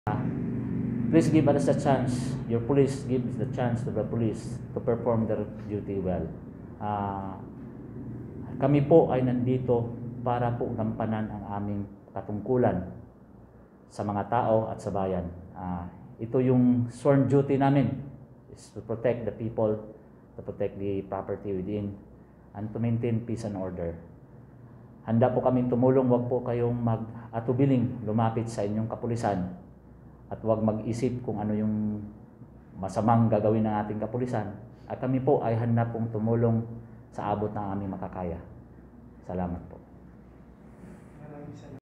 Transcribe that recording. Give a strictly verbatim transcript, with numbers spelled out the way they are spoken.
Please give us a chance. Your police gives the chance to the police to perform their duty well. Uh, kami po ay nandito para po gampanan ang aming katungkulan sa mga tao at sa bayan. Uh, ito yung sworn duty namin, is to protect the people, to protect the property within, and to maintain peace and order. Handa po kaming tumulong, wag po kayong mag-atubiling lumapit sa inyong kapulisan at wag mag-isip kung ano yung masamang gagawin ng ating kapulisan. At kami po ay handa pong tumulong sa abot ng aming makakaya. Salamat po.